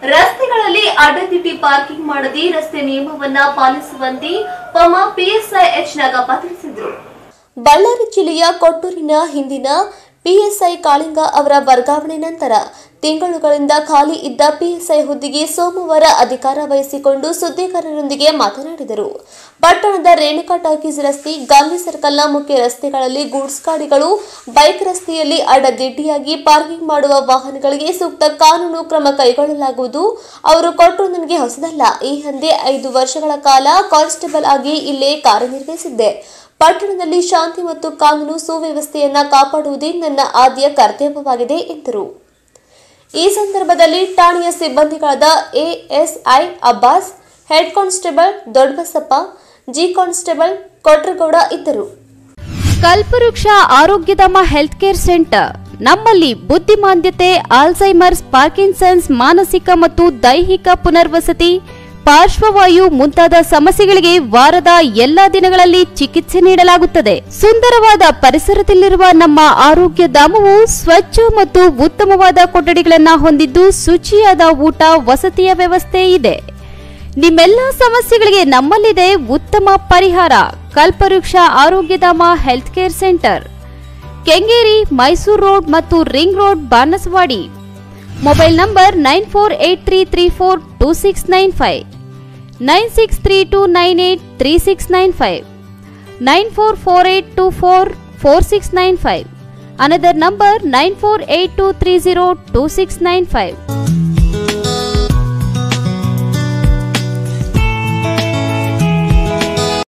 ರಸ್ತೆಗಳಲ್ಲಿ ಅಡ್ಡದಿಡ್ಡಿ ಪಾರ್ಕಿಂಗ್ ಮಾಡದೆ ರಸ್ತೆ ನಿಯಮವನ್ನ ಪಾಲಿಸುವಂತೆ ಪಮ ಪಿಎಸ್ಐ ಎಚ್ ನಾಗಪ್ಪ ತಿಳಿಸಿದರು. ಬಳ್ಳಾರಿ ಜಿಲ್ಲೆಯ ಕೊಟ್ಟೂರಿನ ಹಿಂದಿನ ಪಿಎಸ್ಐ ಕಾಳಿಂಗ ಅವರ ವರ್ಗಾವಣೆ ನಂತರ ತಿಂಗಳುಗಳಿಂದ ಖಾಲಿ ಇದ್ದ ಪಿಎಸ್ಐ ಹುದ್ದೆಗೆ ಸೋಮವಾರ ಅಧಿಕಾರ ವಹಿಸಿಕೊಂಡು ಸುದ್ದಿಗಾರರೊಂದಿಗೆ ಮಾತನಾಡಿದರು. ಪಟ್ಟಣದ ರೇಣುಕಾ ಟಾಕೀಸ್ ರಸ್ತೆ, ಗಾಂಧಿ ಸರ್ಕಲ್ನ ಮುಖ್ಯ ರಸ್ತೆಗಳಲ್ಲಿ ಗೂಡ್ಸ್ ಗಾಡಿಗಳು, ಬೈಕ್ ರಸ್ತೆಯಲ್ಲಿ ಅಡ್ಡದಿಡ್ಡಿಯಾಗಿ ಪಾರ್ಕಿಂಗ್ ಮಾಡುವ ವಾಹನಗಳಿಗೆ ಸೂಕ್ತ ಕಾನೂನು ಕ್ರಮ ಕೈಗೊಳ್ಳಲಾಗುವುದು. ಅವರು ಕೊಟ್ಟರು ನನಗೆ ಹೊಸದಲ್ಲ. ಈ ಹಿಂದೆ 5 ವರ್ಷಗಳ ಕಾಲ ಕಾನ್ಸ್ಟೇಬಲ್ ಆಗಿ ಇಲ್ಲೇ ಕಾರ್ಯನಿರ್ವಹಿಸಿದ್ದೆ. ಪಟ್ಟಣದಲ್ಲಿ ಶಾಂತಿ ಮತ್ತು ಕಾನೂನು ಸುವ್ಯವಸ್ಥೆಯನ್ನ ಕಾಪಾಡುವುದೇ ನನ್ನ ಆದ್ಯ ಕರ್ತವ್ಯವಾಗಿದೆ ಎಂದರು. ಈ ಸಂದರ್ಭದಲ್ಲಿ ಠಾಣೆಯ ಸಿಬ್ಬಂದಿಗಳಾದ ASI Abbas, head constable Doddabasappa, ಜಿ ಕಾನ್ಸ್ಟೇಬಲ್ ಕೊಟ್ರಗೌಡ ಇದ್ದರು. Kalpavriksha Arogyadhama health care centre ನಮ್ಮಲ್ಲಿ ಬುದ್ಧಿಮಾಂದ್ಯತೆ, ಆಲ್ಝೈಮರ್ಸ್, ಪಾರ್ಕಿನ್ಸನ್ಸ್, ಮಾನಸಿಕ ಮತ್ತು ದೈಹಿಕ ಪುನರ್ವಸತಿ, ಪಾರ್ಶ್ವವಾಯು ಮುಂತಾದ ಸಮಸ್ಯೆಗಳಿಗೆ ವಾರದ ಎಲ್ಲಾ ದಿನಗಳಲ್ಲಿ ಚಿಕಿತ್ಸೆ ನೀಡಲಾಗುತ್ತದೆ. ಸುಂದರವಾದ ಪರಿಸರದಲ್ಲಿರುವ ನಮ್ಮ ಆರೋಗ್ಯ ಧಾಮವು ಸ್ವಚ್ಛ ಮತ್ತು ಉತ್ತಮವಾದ ಕೊಠಡಿಗಳನ್ನು ಹೊಂದಿದ್ದು ಶುಚಿಯಾದ ಊಟ, ವಸತಿಯ ವ್ಯವಸ್ಥೆ ಇದೆ. ನಿಮ್ಮೆಲ್ಲ ಸಮಸ್ಯೆಗಳಿಗೆ ನಮ್ಮಲ್ಲಿದೆ ಉತ್ತಮ ಪರಿಹಾರ. Kalpavriksha Arogyadhama health care centre, Kengeri, Mysuru road ಮತ್ತು ring road, Banaswadi. Mobile number 9483342695, 9632983695, 9448244695. Another number 9482302695.